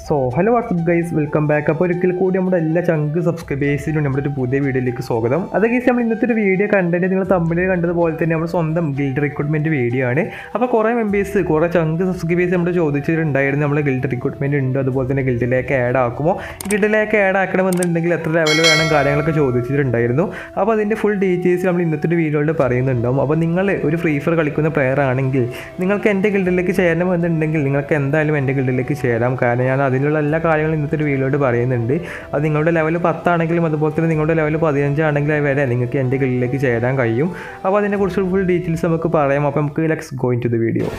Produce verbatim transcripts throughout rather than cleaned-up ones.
So hello WhatsApp guys, welcome back. അപ്പോൾ ഒരിക്കൽ കൂടി നമ്മുടെ എല്ലാ ചങ്ക് സബ്സ്ക്രൈബേഴ്സിനും നമ്മുടെ ഒരു പുതിയ വീഡിയോയിലേക്ക് സ്വാഗതം. അത് ഗൈസ്, നമ്മൾ ഇന്നത്തെ ഒരു വീഡിയോ കണ്ടന്റ് നിങ്ങൾ തമ്മിൽ കണ്ടതുപോലെ തന്നെ നമ്മൾ സ്വന്തം ഗിൽഡ് റിക്രൂട്ട്മെൻറ്റ് വീഡിയോ ആണ്. അപ്പോൾ കുറേ മെമ്പേഴ്സ് കുറേ ചങ്ക് സബ്സ്ക്രൈബേഴ്സ് നമ്മൾ ചോദിച്ചിട്ടുണ്ടായിരുന്നു, നമ്മൾ ഗിൽഡ് റിക്രൂട്ട്മെൻറ്റ് ഉണ്ട്, അതുപോലെ തന്നെ ഗിൽഡിലേക്ക് ആഡ് ആക്കുമോ, ഗിൽഡിലേക്ക് ആഡ് ആക്കണമെന്നുണ്ടെങ്കിൽ എത്ര ലെവൽ വേണം, കാര്യങ്ങളൊക്കെ ചോദിച്ചിട്ടുണ്ടായിരുന്നു. അപ്പോൾ അതിൻ്റെ ഫുൾ ഡീറ്റെയിൽസ് നമ്മൾ ഇന്നത്തെ ഒരു വീഡിയോയിൽ പറയുന്നുണ്ടാവും. അപ്പോൾ നിങ്ങൾ ഒരു ഫ്രീ ഫയർ കളിക്കുന്ന പ്ലെയർ ആണെങ്കിൽ നിങ്ങൾക്ക് എൻ്റെ ഗിൽഡിലേക്ക് ചേരണമെന്നുണ്ടെങ്കിൽ നിങ്ങൾക്ക് എന്തായാലും എൻ്റെ ഗിൽഡിലേക്ക് ചേരാം. കാരണം ഞാൻ അതിനുള്ള എല്ലാ കാര്യങ്ങളും ഇന്നത്തെ ഒരു വീഡിയോയിൽ പറയുന്നുണ്ട്. അത് നിങ്ങളുടെ ലെവൽ പത്താണെങ്കിലും അതുപോലെ തന്നെ നിങ്ങളുടെ ലെവൽ പതിനഞ്ചാണെങ്കിലും വരെ നിങ്ങൾക്ക് എൻ്റെ ഗിൽഡിലേക്ക് ചേരാൻ കഴിയും. അപ്പോൾ അതിനെക്കുറിച്ച് ഫുൾ ഡീറ്റെയിൽസ് നമുക്ക് പറയാം. അപ്പോൾ നമുക്ക് let's go into the video.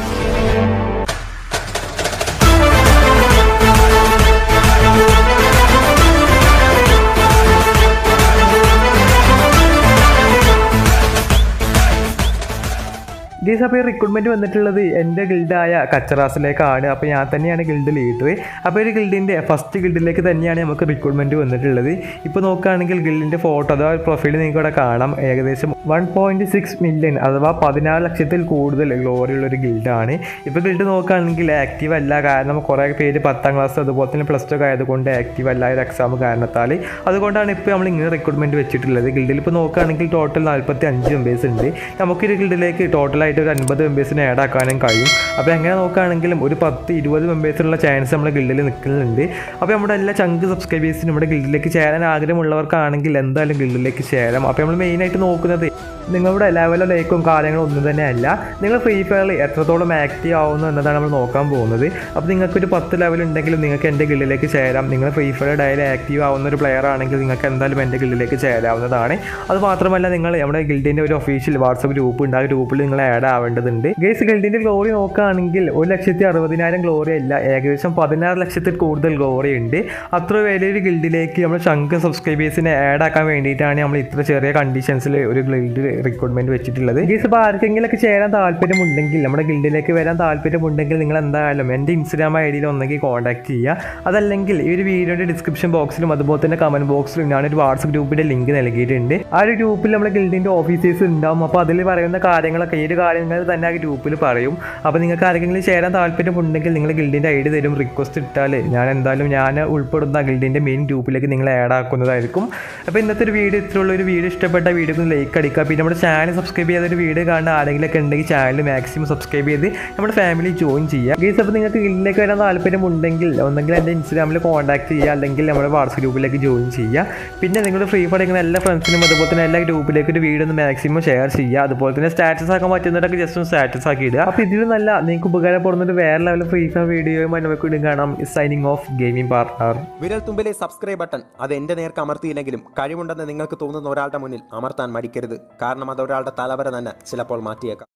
Guys, അപ്പോൾ ഈ റിക്രൂട്ട്മെൻറ്റ് വന്നിട്ടുള്ളത് എൻ്റെ ഗിൽഡായ കച്ചറാസിലേക്കാണ്. അപ്പോൾ ഞാൻ തന്നെയാണ് ഗിൽഡ് ലീഡർ. അപ്പോൾ ഒരു ഗിൽഡിൻ്റെ ഫസ്റ്റ് ഗിൽഡിലേക്ക് തന്നെയാണ് നമുക്ക് റിക്രൂട്ട്മെൻറ്റ് വന്നിട്ടുള്ളത്. ഇപ്പോൾ നോക്കുകയാണെങ്കിൽ ഗിൽഡിൻ്റെ ഫോട്ടോ അഥവാ പ്രൊഫൈൽ നിങ്ങൾക്ക് ഇവിടെ കാണാം. ഏകദേശം വൺ പോയിൻറ്റ് സിക്സ് മില്യൺ അഥവാ പതിനാറ് ലക്ഷത്തിൽ കൂടുതൽ ഗ്ലോറി ഉള്ളൊരു ഗിൽഡാണ്. ഇപ്പോൾ ഗിൽഡ് നോക്കുകയാണെങ്കിൽ ആക്റ്റീവ് അല്ല, കാരണം കുറേ പേര് പത്താം ക്ലാസ് അതുപോലെ തന്നെ പ്ലസ് ടു ഒക്കെ ആയതുകൊണ്ട് ആക്റ്റീവ് അല്ല ഒരു എക്സാം കാരണത്താൽ. അതുകൊണ്ടാണ് ഇപ്പോൾ നമ്മൾ ഇങ്ങനെ റിക്രൂട്ട്മെൻറ്റ് വെച്ചിട്ടുള്ളത്. ഗിൽഡിൽ ഇപ്പോൾ നോക്കുകയാണെങ്കിൽ ടോട്ടൽ നാൽപ്പത്തി അഞ്ച് മെമ്പേഴ്സ് ഉണ്ട്. നമുക്കൊരു ഗിൽഡിലേക്ക് ടോട്ടലായിട്ട് ഒരു അൻപത് മെമ്പേഴ്സിനെ ആഡ് ആക്കാനും കഴിയും. അപ്പോൾ എങ്ങനെ നോക്കുകയാണെങ്കിലും ഒരു പത്ത് ഇരുപത് മെമ്പേഴ്സിനുള്ള ചാൻസ് നമ്മുടെ ഗിൽഡിൽ നിൽക്കുന്നുണ്ട്. അപ്പോൾ നമ്മുടെ എല്ലാ ചങ്ക് സബ്സ്ക്രൈബേഴ്സിനും നമ്മുടെ ഗിൽഡിലേക്ക് ചേരാൻ ആഗ്രഹമുള്ളവർക്കാണെങ്കിൽ എന്തായാലും ഗിൽഡിലേക്ക് ചേരാം. അപ്പോൾ നമ്മൾ മെയിനായിട്ട് നോക്കുന്നത് നിങ്ങളുടെ ലെവലോ ലൈക്കും കാര്യങ്ങളോ ഒന്നും തന്നെ അല്ല, നിങ്ങൾ ഫ്രീ ഫയറിൽ എത്രത്തോളം ആക്റ്റീവ് ആവുന്നു എന്നതാണ് നമ്മൾ നോക്കാൻ പോകുന്നത്. അപ്പോൾ നിങ്ങൾക്കൊരു പത്ത് ലെവൽ ഉണ്ടെങ്കിലും നിങ്ങൾക്ക് എൻ്റെ ഗിൽഡിലേക്ക് ചേരാം. നിങ്ങൾ ഫ്രീ ഫയർ ഡയലി ആക്റ്റീവ് ആവുന്ന ഒരു പ്ലെയർ ആണെങ്കിൽ നിങ്ങൾക്ക് എന്തായാലും എൻ്റെ ഗിൽഡിലേക്ക് ചേരാവുന്നതാണ്. അത് മാത്രമല്ല, നിങ്ങൾ നമ്മുടെ ഗിൽഡിൻ്റെ ഒരു ഒഫീഷ്യൽ വാട്സപ്പ് ഗ്രൂപ്പ് ഉണ്ട്. ആ ഗ്രൂപ്പിൽ നിങ്ങൾ ആഡ് ആവേണ്ടതുണ്ട്. ഗൈസ്, ഗിൽഡിൻ്റെ ഗ്ലോറി നോക്കുകയാണെങ്കിൽ ഒരു ലക്ഷത്തി അറുപതിനായിരം ഗ്ലോറി അല്ല, ഏകദേശം പതിനാറ് ലക്ഷത്തിൽ കൂടുതൽ ഗ്ലോറി ഉണ്ട്. അത്ര വലിയൊരു ഗിൽഡിലേക്ക് നമ്മൾ ചങ്ക് സബ്സ്ക്രൈബേഴ്സിനെ ആഡ് ആക്കാൻ വേണ്ടിയിട്ടാണ് നമ്മൾ ഇത്ര ചെറിയ കണ്ടീഷൻസിൽ ഒരു ഗിൽഡ് റിക്രൂട്ട്മെൻറ്റ് വെച്ചിട്ടുള്ളത്. ഗൈസ്, ഇപ്പോൾ ആർക്കെങ്കിലൊക്കെ ചേരാൻ താല്പര്യമുണ്ടെങ്കിൽ നമ്മുടെ ഗിൽഡിലേക്ക് വരാൻ താല്പര്യമുണ്ടെങ്കിൽ നിങ്ങൾ എന്തായാലും എൻ്റെ ഇൻസ്റ്റാഗ്രാം ഐ ഡിയിൽ ഒന്നെങ്കിൽ കോൺടാക്ട് ചെയ്യുക. അതല്ലെങ്കിൽ ഈ ഒരു വീഡിയോയുടെ ഡിസ്ക്രിപ്ഷൻ ബോക്സിലും അതുപോലെ തന്നെ കമൻറ്റ് ബോക്സിലും ഞാനൊരു വാട്സപ്പ് ഗ്രൂപ്പിൻ്റെ ലിങ്ക് നൽകിയിട്ടുണ്ട്. ആ ഒരു ഗ്രൂപ്പിൽ നമ്മുടെ ഗിൽഡിൻ്റെ ഓഫീസേഴ്സ് ഉണ്ടാവും. അപ്പോൾ അതിൽ പറയുന്ന കാര്യങ്ങളൊക്കെ ഈ ഒരു കാര്യങ്ങൾ തന്നെ ആ ഗ്രൂപ്പിൽ പറയും. അപ്പോൾ നിങ്ങൾക്ക് ആരെങ്കിലും ചേരാൻ താല്പര്യമുണ്ടെങ്കിൽ നിങ്ങൾ ഗിൽഡിൻ്റെ ഐ ഡി തരും. റിക്വസ്റ്റ് ഇട്ടാൽ ഞാൻ എന്തായാലും ഞാൻ ഉൾപ്പെടുന്ന ഗിൽഡിൻ്റെ മെയിൻ ഗ്രൂപ്പിലേക്ക് നിങ്ങൾ ആഡ് ആക്കുന്നതായിരിക്കും. അപ്പോൾ ഇന്നത്തെ ഒരു വീഡിയോ ഇത്രയുള്ള ഒരു വീഡിയോ ഇഷ്ടപ്പെട്ട വീഡിയോക്ക് ലൈക്ക് അടിക്കുക. പിന്നെ നമ്മുടെ ചാനൽ സബ്സ്ക്രൈബ് ചെയ്തൊരു വീഡിയോ കാണുന്ന ആരെങ്കിലൊക്കെ ഉണ്ടെങ്കിൽ ചാനൽ മാക്സിമം സബ്സ്ക്രൈബ് ചെയ്ത് നമ്മുടെ ഫാമിലി ജോയിൻ ചെയ്യുക. ഗൈസ്, അപ്പോൾ നിങ്ങൾക്ക് ഗിൽഡിലേക്ക് വരാൻ താല്പര്യമുണ്ടെങ്കിൽ ഒന്നെങ്കിൽ എൻ്റെ ഇൻസ്റ്റാഗ്രാമിൽ കോൺടാക്ട് ചെയ്യുക, അല്ലെങ്കിൽ നമ്മുടെ വാട്സപ്പ് ഗ്രൂപ്പിലേക്ക് ജോയിൻ ചെയ്യുക. പിന്നെ നിങ്ങളുടെ ഫ്രീ ഫയർ ഇങ്ങനെ എല്ലാ ഫ്രണ്ട്സിനും അതുപോലെ തന്നെ എല്ലാ ഗ്രൂപ്പിലേക്ക് ഒരു വീഡിയോ ഒന്ന് മാക്സിമം ഷെയർ ചെയ്യുക. അതുപോലെ തന്നെ സ്റ്റാറ്റസ് ആക്കാൻ പറ്റുന്നവരൊക്കെ ജസ്റ്റ് ഒന്ന് സ്റ്റാറ്റസ് ആക്കി ഇടുക. അപ്പോൾ ഇതിൽ നല്ല നിങ്ങൾക്ക് ഉപകാരപ്പെടുന്നൊരു വേറെ ലെവൽ ഫ്രീ ഫയർ വീഡിയോയുമായി നമുക്ക് വീണ്ടും കാണാം. Signing off gaming partner. വിരൽ തുമ്പിലെ സബ്സ്ക്രൈബ് ബട്ടൺ അത് എൻ്റെ നേർക്ക് അമർത്തിയില്ലെങ്കിലും കഴിവുണ്ടെന്ന് നിങ്ങൾക്ക് തോന്നുന്ന ഒരാളുടെ മുന്നിൽ അമർത്താൻ മടിക്കരുത്. കാരണം അത് ഒരാളുടെ തലവര തന്നെ ചിലപ്പോൾ മാറ്റിയേക്കാം.